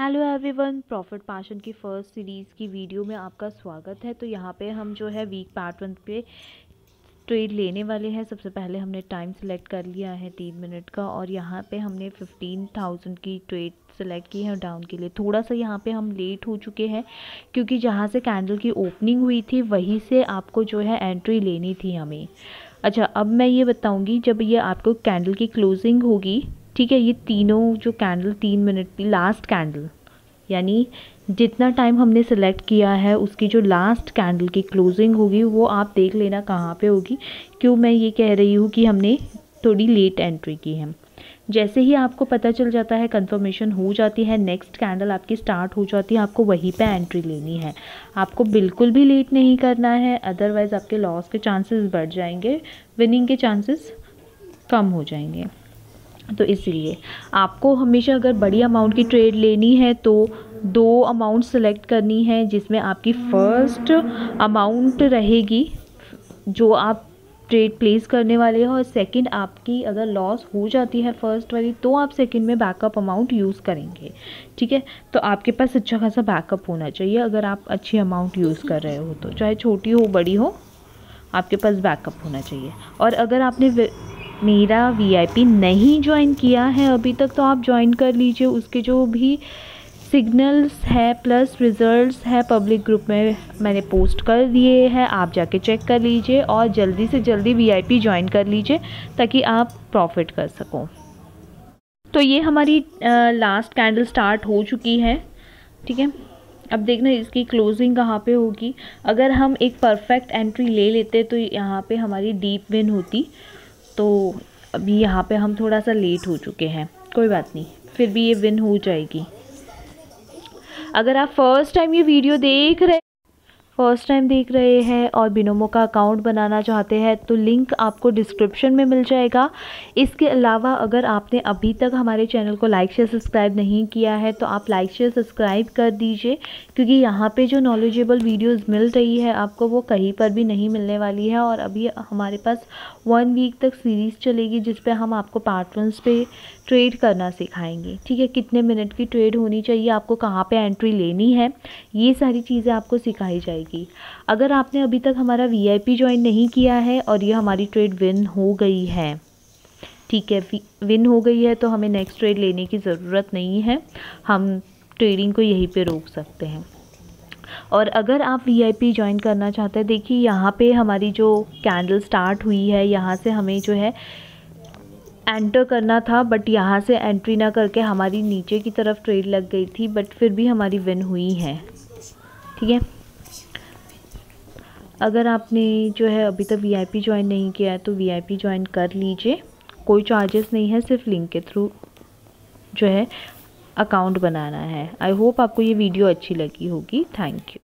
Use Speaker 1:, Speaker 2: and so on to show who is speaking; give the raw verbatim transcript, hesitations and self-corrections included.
Speaker 1: Hello everyone, profit passion की first series की video में आपका स्वागत है। तो यहाँ पे हम जो है वीक पैटर्न पे ट्रेड लेने वाले हैं। सबसे पहले हमने टाइम सेलेक्ट कर लिया है तीन मिनट का, और यहाँ पे हमने फिफ्टीन थाउजेंड की ट्रेड सेलेक्ट की है डाउन के लिए। थोड़ा सा यहाँ पे हम लेट हो चुके हैं क्योंकि जहाँ से कैंडल की ओपनिंग हुई थी वहीं से आपको जो है एंट्री लेनी थी हमें। अच्छा, अब मैं ये बताऊँगी जब ये आपको कैंडल की क्लोजिंग होगी, ठीक है, ये तीनों जो कैंडल तीन मिनट की लास्ट कैंडल, यानी जितना टाइम हमने सेलेक्ट किया है उसकी जो लास्ट कैंडल की क्लोजिंग होगी वो आप देख लेना कहाँ पे होगी। क्यों मैं ये कह रही हूँ कि हमने थोड़ी लेट एंट्री की है। जैसे ही आपको पता चल जाता है, कंफर्मेशन हो जाती है, नेक्स्ट कैंडल आपकी स्टार्ट हो जाती है, आपको वहीं पे एंट्री लेनी है। आपको बिल्कुल भी लेट नहीं करना है, अदरवाइज़ आपके लॉस के चांसेस बढ़ जाएंगे, विनिंग के चांसेस कम हो जाएंगे। तो इसलिए आपको हमेशा अगर बड़ी अमाउंट की ट्रेड लेनी है तो दो अमाउंट सेलेक्ट करनी है, जिसमें आपकी फ़र्स्ट अमाउंट रहेगी जो आप ट्रेड प्लेस करने वाले हैं, और सेकंड आपकी अगर लॉस हो जाती है फर्स्ट वाली तो आप सेकंड में बैकअप अमाउंट यूज़ करेंगे। ठीक है, तो आपके पास अच्छा खासा बैकअप होना चाहिए अगर आप अच्छी अमाउंट यूज़ कर रहे हो, तो चाहे छोटी हो बड़ी हो आपके पास बैकअप होना चाहिए। और अगर आपने मेरा वीआईपी नहीं ज्वाइन किया है अभी तक तो आप ज्वाइन कर लीजिए। उसके जो भी सिग्नल्स है प्लस रिजल्ट्स है पब्लिक ग्रुप में मैंने पोस्ट कर दिए हैं, आप जाके चेक कर लीजिए और जल्दी से जल्दी वीआईपी ज्वाइन कर लीजिए ताकि आप प्रॉफिट कर सको। तो ये हमारी लास्ट कैंडल स्टार्ट हो चुकी है। ठीक है, अब देखना इसकी क्लोजिंग कहाँ पे होगी। अगर हम एक परफेक्ट एंट्री ले लेते तो यहाँ पे हमारी डीप विन होती। तो अभी यहाँ पे हम थोड़ा सा लेट हो चुके हैं, कोई बात नहीं, फिर भी ये विन हो जाएगी। अगर आप फर्स्ट टाइम ये वीडियो देख रहे फर्स्ट टाइम देख रहे हैं और बिनोमो का अकाउंट बनाना चाहते हैं तो लिंक आपको डिस्क्रिप्शन में मिल जाएगा। इसके अलावा अगर आपने अभी तक हमारे चैनल को लाइक शेयर सब्सक्राइब नहीं किया है तो आप लाइक शेयर सब्सक्राइब कर दीजिए, क्योंकि यहाँ पे जो नॉलेजेबल वीडियोस मिल रही है आपको वो कहीं पर भी नहीं मिलने वाली है। और अभी हमारे पास वन वीक तक सीरीज़ चलेगी जिस पे हम आपको पैटर्न्स पे ट्रेड करना सिखाएंगे। ठीक है, कितने मिनट की ट्रेड होनी चाहिए, आपको कहाँ पे एंट्री लेनी है, ये सारी चीज़ें आपको सिखाई जाएगी। अगर आपने अभी तक हमारा वीआईपी ज्वाइन नहीं किया है और ये हमारी ट्रेड विन हो गई है, ठीक है, विन हो गई है, तो हमें नेक्स्ट ट्रेड लेने की ज़रूरत नहीं है, हम ट्रेडिंग को यहीं पे रोक सकते हैं। और अगर आप वीआईपी ज्वाइन करना चाहते हैं, देखिए यहाँ पे हमारी जो कैंडल स्टार्ट हुई है यहाँ से हमें जो है एंटर करना था, बट यहाँ से एंट्री ना करके हमारी नीचे की तरफ ट्रेड लग गई थी, बट फिर भी हमारी विन हुई है। ठीक है, अगर आपने जो है अभी तक वीआईपी ज्वाइन नहीं किया है तो वीआईपी ज्वाइन कर लीजिए, कोई चार्जेस नहीं है, सिर्फ लिंक के थ्रू जो है अकाउंट बनाना है। आई होप आपको ये वीडियो अच्छी लगी होगी। Thank you.